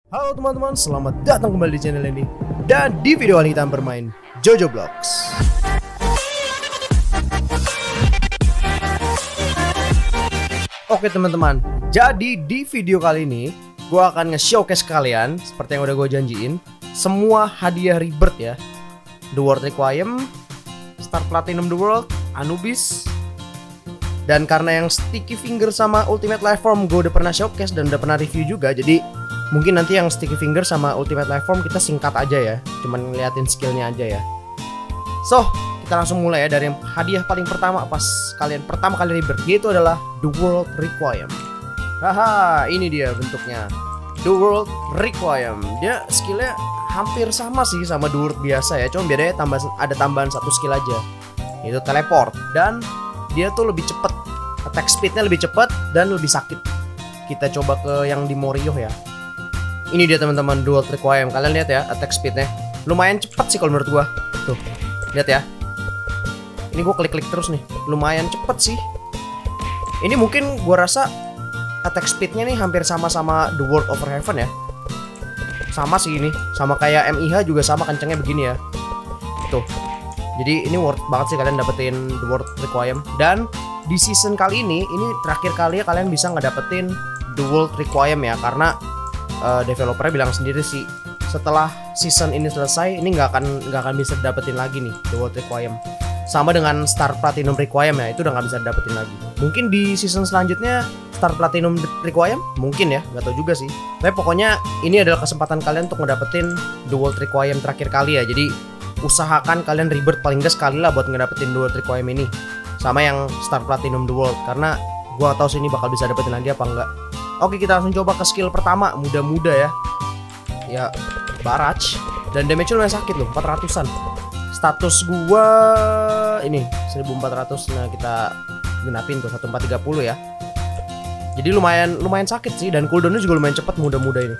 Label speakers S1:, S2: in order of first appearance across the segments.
S1: Halo teman-teman, selamat datang kembali di channel ini. Dan di video kali kita bermain Jojo Blocks. Oke teman-teman, jadi di video kali ini gue akan nge-showcase kalian, seperti yang udah gue janjiin, semua hadiah Rebirth ya. The World Requiem, Star Platinum The World, Anubis. Dan karena yang Sticky Finger sama Ultimate Lifeform gue udah pernah showcase dan udah pernah review juga, jadi mungkin nanti yang Sticky Finger sama Ultimate Lifeform kita singkat aja ya, cuman ngeliatin skillnya aja ya. So, kita langsung mulai ya dari hadiah paling pertama pas kalian pertama kali Rebirth, yaitu adalah The World Requiem. Haha, ini dia bentuknya, The World Requiem. Dia skillnya hampir sama sih sama The World biasa ya, cuma bedanya ada tambahan satu skill aja, yaitu teleport. Dan dia tuh lebih cepet, attack speednya lebih cepet dan lebih sakit. Kita coba ke yang di Morio ya. Ini dia teman-teman, The World Requiem. Kalian lihat ya attack speednya, lumayan cepet sih kalau menurut gua. Tuh, lihat ya. Ini gua klik-klik terus nih, lumayan cepet sih. Ini mungkin gua rasa attack speednya nih hampir sama-sama The World Over Heaven ya. Sama sih ini, sama kayak MIH juga sama kencengnya begini ya. Tuh. Jadi ini worth banget sih kalian dapetin The World Requiem. Dan di season kali ini terakhir kali ya kalian bisa ngedapetin The World Requiem ya, karena developernya bilang sendiri sih setelah season ini selesai ini nggak akan bisa dapetin lagi nih The World Requiem. Sama dengan Star Platinum Requiem ya, itu udah nggak bisa dapetin lagi. Mungkin di season selanjutnya Star Platinum Requiem mungkin ya, nggak tahu juga sih. Tapi pokoknya ini adalah kesempatan kalian untuk ngedapetin The World Requiem terakhir kali ya. Jadi usahakan kalian Rebirth paling gak sekali lah buat ngedapetin The World Requiem ini sama yang Star Platinum The World, karena gua gak tahu sih ini bakal bisa dapetin lagi apa enggak. Oke, kita langsung coba ke skill pertama, mudah-mudah ya. Ya, barrage. Dan damage lumayan sakit loh, 400-an. Status gua ini 1400. Nah, kita genapin tuh 1430 ya. Jadi lumayan sakit sih, dan cooldownnya juga lumayan cepat, mudah-mudah ini.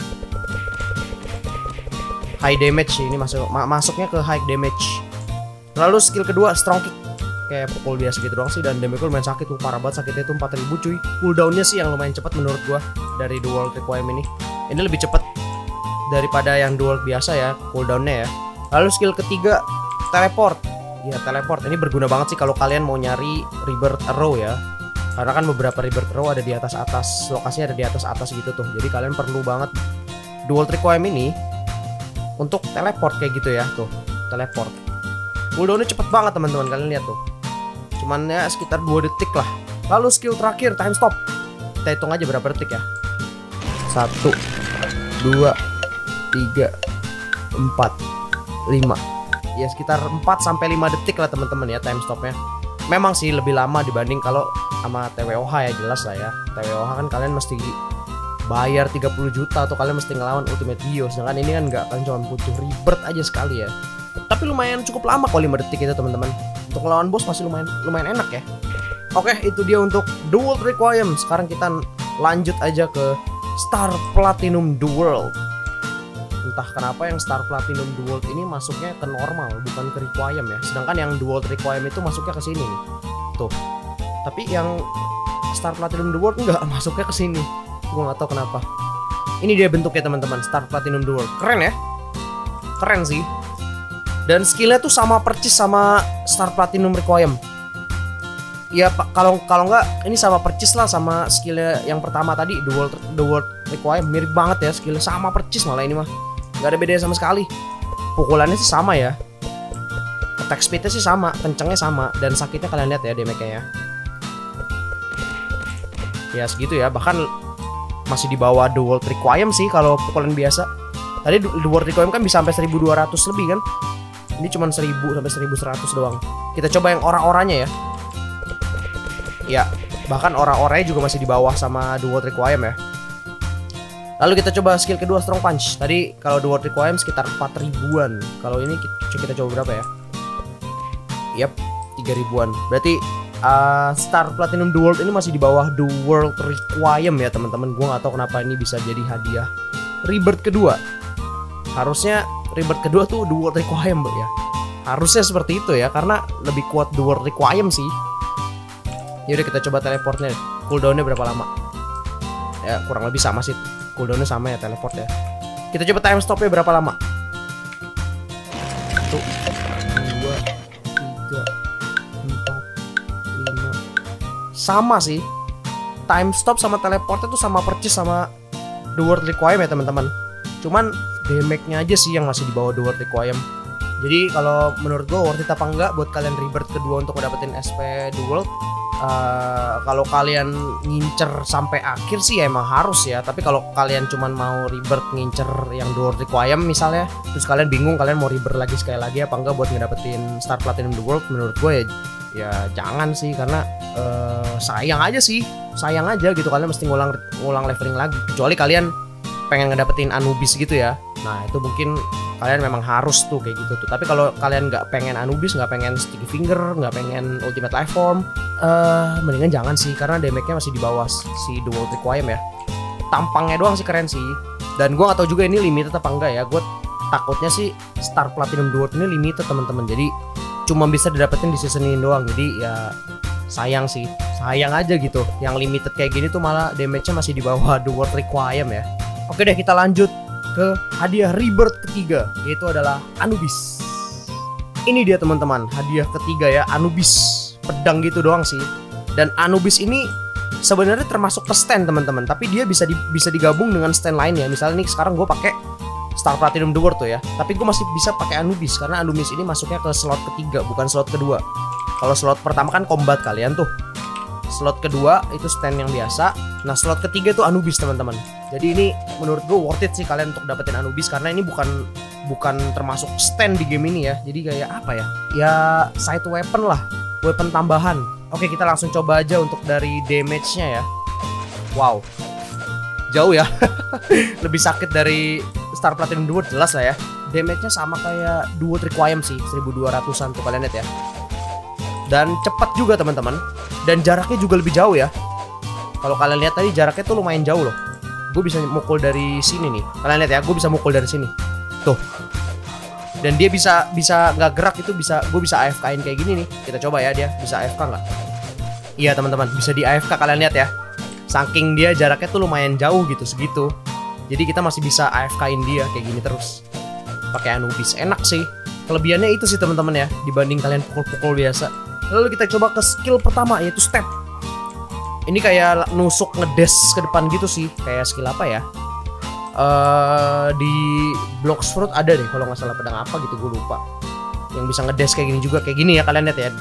S1: High damage sih, ini masuknya ke high damage. Lalu skill kedua strong kick, kayak pukul biasa gitu doang sih, dan damage lumayan sakit tuh, parah banget sakitnya tuh 4000 cuy. Cooldownnya sih yang lumayan cepat menurut gua dari The World Requiem ini. Ini lebih cepat daripada yang The World biasa ya cooldownnya ya. Lalu skill ketiga teleport. Ya teleport ini berguna banget sih kalau kalian mau nyari Rebirth Arrow ya. Karena kan beberapa Rebirth Arrow ada di atas lokasinya ada di atas gitu tuh. Jadi kalian perlu banget The World Requiem ini untuk teleport kayak gitu ya, tuh teleport. Cooldownnya cepet banget teman-teman, kalian lihat tuh. Cuman ya sekitar 2 detik lah. Lalu skill terakhir time stop. Kita hitung aja berapa detik ya. 1 2 3 4 5. Ya sekitar 4 sampai 5 detik lah teman-teman ya time stopnya. Memang sih lebih lama dibanding kalau sama TWOH ya, jelas lah ya. TWOH kan kalian mesti bayar 30 juta atau kalian mesti ngelawan Ultimate Dio. Sedangkan ini kan nggak, kan cuma butuh Rebirth aja sekali ya. Tapi lumayan cukup lama kalau 5 detik itu teman-teman. Untuk ngelawan bos masih lumayan enak ya. Oke, itu dia untuk The World Requiem. Sekarang kita lanjut aja ke Star Platinum The World. Entah kenapa yang Star Platinum The World ini masuknya ke normal, bukan ke Requiem ya. Sedangkan yang The World Requiem itu masuknya ke sini nih. Tuh. Tapi yang Star Platinum The World nggak masuknya ke sini. Gue gak tahu kenapa. Ini dia bentuknya teman-teman, Star Platinum The World. Keren ya, keren sih. Dan skillnya tuh sama percis sama Star Platinum Requiem. Ya kalau nggak ini sama percis lah sama skillnya yang pertama tadi, The World Requiem. Mirip banget ya skillnya, sama percis malah ini mah. Gak ada bedanya sama sekali. Pukulannya sih sama ya, attack speednya sih sama, kencengnya sama, dan sakitnya kalian lihat ya damage-nya ya. Ya segitu ya, bahkan masih di bawah The World Requiem sih kalau pukulan biasa. Tadi The World Requiem kan bisa sampai 1200 lebih kan. Ini cuma 1000 sampai 1100 doang. Kita coba yang ora-oranya ya. Ya, bahkan ora-oranya juga masih di bawah sama The World Requiem ya. Lalu kita coba skill kedua Strong Punch. Tadi kalau The World Requiem sekitar 4000-an. Kalau ini kita coba berapa ya? Yap, 3000-an. Berarti Star Platinum The World ini masih di bawah The World Requiem ya teman-teman. Gue nggak tahu kenapa ini bisa jadi hadiah Rebirth kedua. Harusnya Rebirth kedua tuh The World Requiem ya. Harusnya seperti itu ya, karena lebih kuat The World Requiem sih. Yaudah kita coba teleportnya. Cooldownnya berapa lama? Ya kurang lebih sama sih. Cooldownnya sama ya teleport ya. Kita coba time stopnya berapa lama. 1, 2, 3, 4, 5. Sama sih. Time stop sama teleport itu sama percis sama The World Requiem ya teman-teman. Cuman damage-nya aja sih yang masih di bawah The World Requiem. Jadi kalau menurut gue worth it apa enggak buat kalian rebirth kedua untuk dapetin SP The World. Kalau kalian ngincer sampai akhir sih ya emang harus ya. Tapi kalau kalian cuman mau rebirth ngincer yang The World Requiem misalnya, terus kalian bingung kalian mau rebirth lagi sekali lagi apa enggak buat ngedapetin Star Platinum The World, menurut gue ya jangan sih, karena sayang aja sih. Sayang aja gitu, kalian mesti ngulang leveling lagi. Kecuali kalian pengen ngedapetin Anubis gitu ya. Nah itu mungkin kalian memang harus tuh kayak gitu tuh. Tapi kalau kalian nggak pengen Anubis, nggak pengen Sticky Finger, nggak pengen Ultimate Life Form, mendingan jangan sih, karena damage-nya masih di bawah si The World Requiem ya. Tampangnya doang sih keren sih. Dan gue nggak tahu juga ini limited apa enggak ya. Gue takutnya sih Star Platinum The World ini limited teman-teman. Jadi cuma bisa didapetin di season ini doang. Jadi ya sayang sih, sayang aja gitu. Yang limited kayak gini tuh malah damage-nya masih di bawah The World Requiem ya. Oke deh, kita lanjut ke hadiah rebirth ketiga, yaitu adalah Anubis. Ini dia teman-teman, hadiah ketiga ya, Anubis. Pedang gitu doang sih. Dan Anubis ini sebenarnya termasuk ke stand teman-teman, tapi dia bisa digabung dengan stand lainnya. Misalnya nih sekarang gue pakai Star Platinum The World tuh ya, tapi gue masih bisa pakai Anubis karena Anubis ini masuknya ke slot ketiga, bukan slot kedua. Kalau slot pertama kan combat kalian tuh. Slot kedua itu stand yang biasa. Nah slot ketiga tuh Anubis teman-teman. Jadi ini menurut gue worth it sih kalian untuk dapetin Anubis, karena ini bukan termasuk stand di game ini ya. Jadi kayak apa ya? Ya side weapon lah, weapon tambahan. Oke, kita langsung coba aja untuk dari damage-nya ya. Wow, jauh ya. Lebih sakit dari Star Platinum The World jelas lah ya. Damage-nya sama kayak The World Requiem sih, 1200-an tuh kalian lihat ya. Dan cepat juga teman-teman. Dan jaraknya juga lebih jauh ya. Kalau kalian lihat tadi jaraknya tuh lumayan jauh loh. Gue bisa mukul dari sini nih. Kalian lihat ya, gue bisa mukul dari sini. Tuh. Dan dia bisa nggak gerak, itu bisa, gue bisa AFK-in kayak gini nih. Kita coba ya, dia bisa AFK nggak? Iya teman-teman, bisa di AFK, kalian lihat ya. Saking dia jaraknya tuh lumayan jauh gitu, segitu. Jadi kita masih bisa AFK-in dia kayak gini terus. Pakai Anubis, enak sih. Kelebihannya itu sih teman-teman ya, dibanding kalian pukul-pukul biasa. Lalu kita coba ke skill pertama, yaitu step. Ini kayak nusuk ngedes ke depan gitu sih. Kayak skill apa ya? Di Blox Fruit ada deh kalau nggak salah, pedang apa gitu gue lupa. Yang bisa ngedes kayak gini juga, kayak gini ya kalian lihat ya.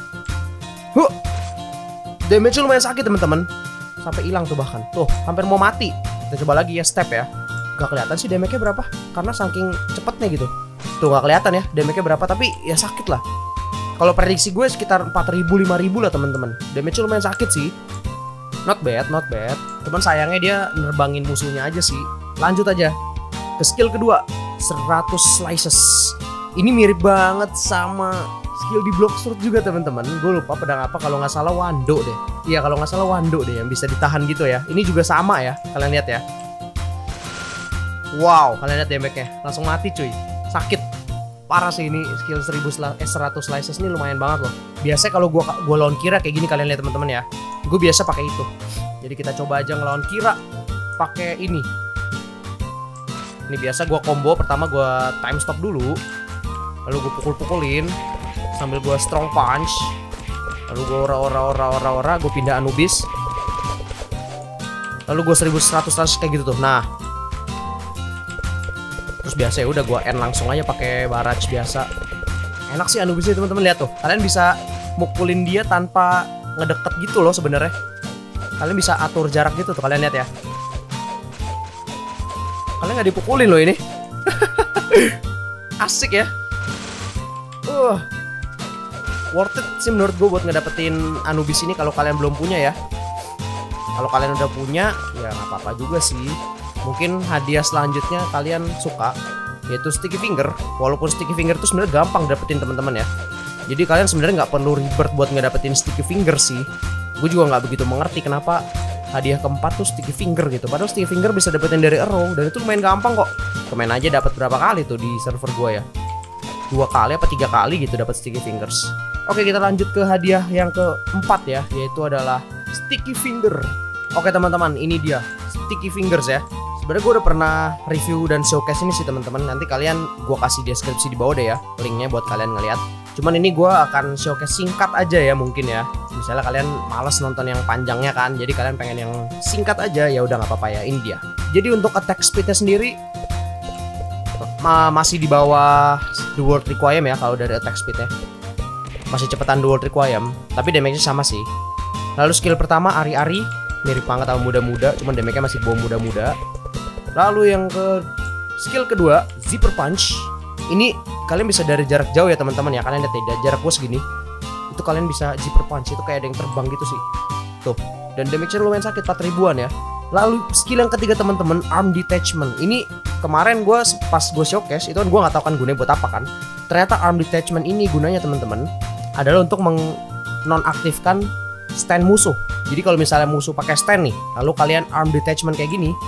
S1: Damage-nya lumayan sakit teman-teman. Sampai hilang tuh bahkan. Tuh, hampir mau mati. Kita coba lagi ya step ya. Gak kelihatan sih damage-nya berapa, karena saking cepetnya gitu. Tuh gak kelihatan ya damage-nya berapa, tapi ya sakit lah. Kalau prediksi gue sekitar 4.000-5.000 lah teman-teman. Damage-nya lumayan sakit sih. Not bad, not bad. Cuman sayangnya dia nerbangin musuhnya aja sih. Lanjut aja ke skill kedua, 100 slices. Ini mirip banget sama skill di Blox Fruit juga teman-teman. Gue lupa pedang apa, kalau nggak salah Wando deh. Iya kalau nggak salah Wando deh yang bisa ditahan gitu ya. Ini juga sama ya, kalian lihat ya. Wow, kalian lihat damage-nya, langsung mati cuy. Sakit parah sih ini skill 100 slices ini, lumayan banget loh. Biasanya kalau gua lawan Kira kayak gini, kalian lihat teman-teman ya. Gue biasa pakai itu. Jadi kita coba aja ngelawan Kira pakai ini. Ini biasa gua combo, pertama gua time stop dulu. Lalu gua pukul-pukulin sambil gua strong punch. Lalu gua ora, gua pindah Anubis. Lalu gua 1100 kayak gitu tuh. Nah, terus biasa ya udah gua end langsung aja pakai barrage biasa. Enak sih Anubisnya teman-teman, lihat tuh. Kalian bisa mukulin dia tanpa ngedeket gitu loh sebenarnya. Kalian bisa atur jarak gitu tuh, kalian lihat ya. Kalian nggak dipukulin loh ini. Asik ya. Worth it sih menurut gue buat ngedapetin Anubis ini kalau kalian belum punya ya. Kalau kalian udah punya ya nggak apa-apa juga sih. Mungkin hadiah selanjutnya kalian suka, yaitu Sticky Finger. Walaupun Sticky Finger itu sebenarnya gampang dapetin teman-teman ya. Jadi kalian sebenarnya nggak perlu rebirth buat ngedapetin Sticky Finger sih. Gue juga nggak begitu mengerti kenapa hadiah keempat tuh Sticky Finger gitu. Padahal Sticky Finger bisa dapetin dari Arrow, dan itu lumayan gampang kok. Kemain aja dapat berapa kali tuh di server gue ya. 2 kali apa 3 kali gitu dapat Sticky Fingers. Oke, kita lanjut ke hadiah yang keempat ya, yaitu adalah Sticky Finger. Oke teman-teman, ini dia Sticky Fingers ya. Sebenarnya gue udah pernah review dan showcase ini sih teman-teman. Nanti kalian gue kasih deskripsi di bawah deh ya, linknya buat kalian ngeliat. Cuman ini gue akan showcase singkat aja ya mungkin ya. Misalnya kalian males nonton yang panjangnya kan, jadi kalian pengen yang singkat aja, ya udah nggak apa-apa ya. Ini dia. Jadi untuk attack speednya sendiri masih di bawah The World Requiem ya kalau dari attack speednya. Masih cepetan The World Requiem, tapi damage-nya sama sih. Lalu skill pertama Ari-Ari, mirip banget sama muda-muda, cuman damage-nya masih bawah muda-muda. Lalu yang skill kedua Zipper Punch. Ini kalian bisa dari jarak jauh ya teman-teman ya. Kalian lihat ya, jarak gue segini. Itu kalian bisa Zipper Punch, itu kayak ada yang terbang gitu sih. Tuh, dan damage-nya lumayan sakit, 4 ribuan ya. Lalu skill yang ketiga teman-teman, Arm Detachment. Ini kemarin gue pas gue showcase itu kan gue nggak tahu kan gunanya buat apa kan. Ternyata Arm Detachment ini gunanya teman-teman adalah untuk menonaktifkan stand musuh. Jadi kalau misalnya musuh pakai stand nih, lalu kalian Arm Detachment kayak gini,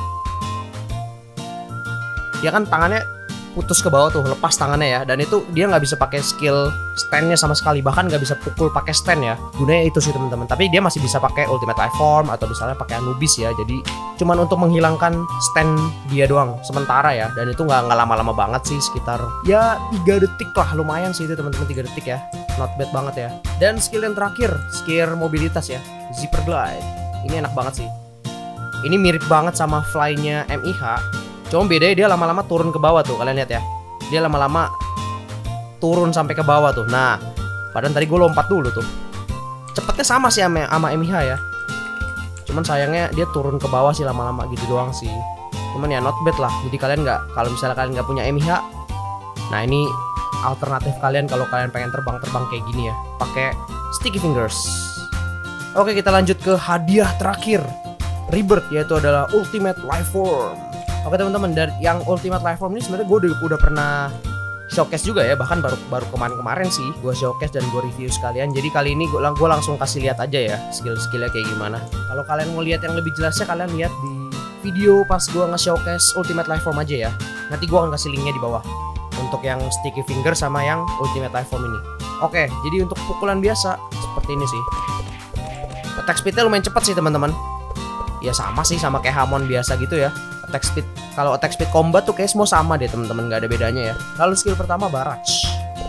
S1: dia kan tangannya putus ke bawah tuh, lepas tangannya ya. Dan itu dia nggak bisa pakai skill standnya sama sekali, bahkan nggak bisa pukul pakai stand ya. Gunanya itu sih teman-teman. Tapi dia masih bisa pakai Ultimate Life Form atau misalnya pakai Anubis ya. Jadi cuman untuk menghilangkan stand dia doang sementara ya. Dan itu nggak lama-lama banget sih, sekitar ya 3 detik lah, lumayan sih itu teman-teman, 3 detik ya. Not bad banget ya. Dan skill yang terakhir, skill mobilitas ya, Zipper Glide. Ini enak banget sih. Ini mirip banget sama fly-nya MIH. Cuma bedanya dia lama-lama turun ke bawah tuh, kalian lihat ya. Dia lama-lama turun sampai ke bawah tuh. Nah, padahal tadi gue lompat dulu tuh. Cepetnya sama sih sama MIH ya. Cuman sayangnya dia turun ke bawah sih lama-lama gitu doang sih. Cuman ya not bad lah. Jadi kalian nggak, kalau misalnya kalian nggak punya MIH, nah ini alternatif kalian kalau kalian pengen terbang-terbang kayak gini ya, pakai Sticky Fingers. Oke, kita lanjut ke hadiah terakhir Rebirth, yaitu adalah Ultimate Life Form. Oke teman-teman, dari yang Ultimate Life Form ini sebenarnya gue udah pernah showcase juga ya, bahkan baru kemarin sih gue showcase dan gue review sekalian. Jadi kali ini gue langsung kasih lihat aja ya skill-skillnya kayak gimana. Kalau kalian mau lihat yang lebih jelasnya, kalian lihat di video pas gue nge-showcase Ultimate Life Form aja ya. Nanti gue akan kasih linknya di bawah untuk yang Sticky Finger sama yang Ultimate Life Form ini. Oke, jadi untuk pukulan biasa seperti ini sih. Attack speednya lumayan cepat sih teman-teman. Ya sama sih, sama kayak Hamon biasa gitu ya. Attack speed, kalau attack speed combat tuh kayak semua sama deh teman-teman, nggak ada bedanya ya. Lalu skill pertama Barrage.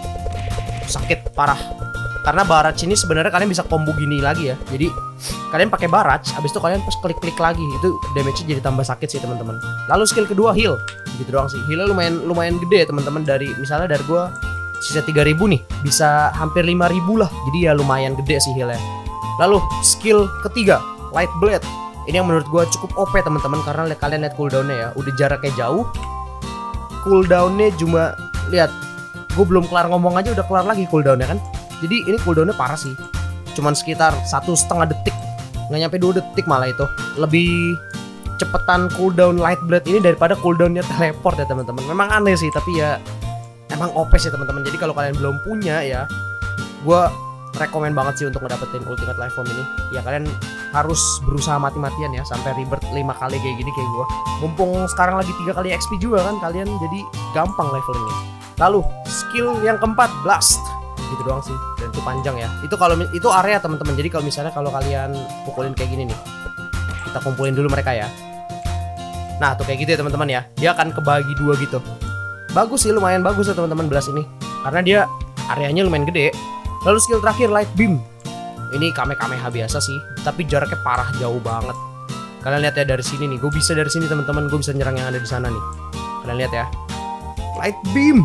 S1: Sakit parah. Karena Barrage ini sebenarnya kalian bisa combo gini lagi ya. Jadi kalian pakai Barrage, habis itu kalian pas klik-klik lagi, itu damage-nya jadi tambah sakit sih teman-teman. Lalu skill kedua Heal. Gitu doang sih. Heal-nya lumayan gede ya teman-teman, dari misalnya dari gua sisa 3.000 nih, bisa hampir 5.000 lah. Jadi ya lumayan gede sih heal-nya. Lalu skill ketiga Light Blade. Ini yang menurut gue cukup OP teman-teman, karena kalian lihat cooldownnya ya, udah jaraknya jauh. Cooldownnya cuma lihat, gue belum kelar ngomong aja udah kelar lagi cooldownnya kan. Jadi ini cooldownnya parah sih, cuman sekitar 1,5 detik, nggak nyampe 2 detik malah itu. Lebih cepetan cooldown Light Blade ini daripada cooldownnya teleport ya teman-teman. Memang aneh sih, tapi ya emang OP sih teman-teman. Jadi kalau kalian belum punya ya, gue rekomen banget sih untuk ngedapetin Ultimate Life Form ini. Ya kalian harus berusaha mati-matian ya sampai Rebirth 5 kali kayak gini kayak gue. Mumpung sekarang lagi 3 kali XP juga kan kalian, jadi gampang levelingnya. Lalu skill yang keempat Blast. Gitu doang sih, dan itu panjang ya. Itu kalau itu area teman-teman. Jadi kalau misalnya kalau kalian pukulin kayak gini nih, kita kumpulin dulu mereka ya. Nah tuh kayak gitu ya teman-teman ya. Dia akan kebagi 2 gitu. Bagus sih, lumayan bagus ya teman-teman Blast ini, karena dia areanya lumayan gede. Lalu skill terakhir Light Beam. Ini Kamehameha biasa sih, tapi jaraknya parah jauh banget. Kalian lihat ya dari sini nih, gue bisa dari sini teman-teman, gue bisa nyerang yang ada di sana nih. Kalian lihat ya, Light Beam.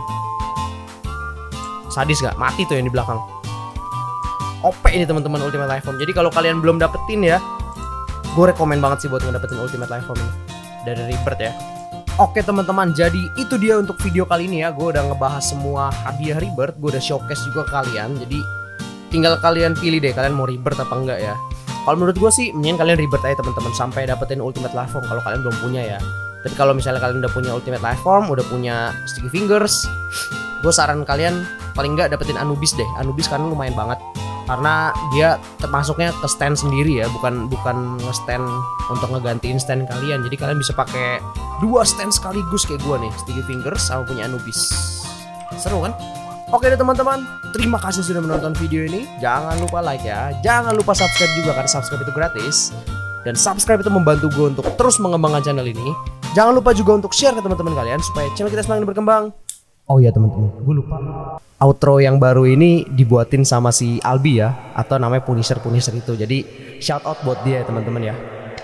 S1: Sadis gak? Mati tuh yang di belakang. OP ini teman-teman Ultimate Life Form. Jadi kalau kalian belum dapetin ya, gue rekomen banget sih buat ngedapetin Ultimate Life Form ini dari Rebirth ya. Oke teman-teman, jadi itu dia untuk video kali ini ya. Gue udah ngebahas semua hadiah Rebirth, gue udah showcase juga ke kalian. Jadi tinggal kalian pilih deh, kalian mau Rebirth apa enggak ya. Kalau menurut gue sih mendingan kalian Rebirth aja teman-teman, sampai dapetin Ultimate Life Form kalau kalian belum punya ya. Tapi kalau misalnya kalian udah punya Ultimate Life Form, udah punya Sticky Fingers, gue saran kalian paling enggak dapetin Anubis deh. Anubis karena lumayan banget, karena dia termasuknya ke stand sendiri ya, bukan nge-stand untuk ngegantiin stand kalian. Jadi kalian bisa pakai 2 stand sekaligus kayak gue nih, Sticky Fingers sama punya Anubis. Seru kan? Oke deh teman-teman, terima kasih sudah menonton video ini. Jangan lupa like ya, jangan lupa subscribe juga karena subscribe itu gratis. Dan subscribe itu membantu gue untuk terus mengembangkan channel ini. Jangan lupa juga untuk share ke teman-teman kalian supaya channel kita semakin berkembang. Oh iya teman-teman, gue lupa. Outro yang baru ini dibuatin sama si Albi ya, atau namanya Punisher itu. Jadi shout out buat dia ya teman-teman ya.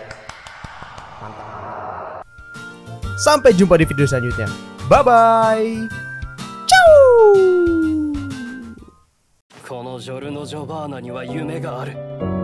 S1: Mantap. Sampai jumpa di video selanjutnya. Bye bye. Ciao.
S2: このジョルノ・ジョバーナには夢がある。